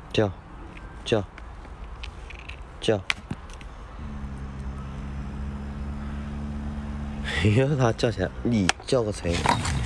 叫，叫，叫。哎呀，它叫起来，你叫个谁？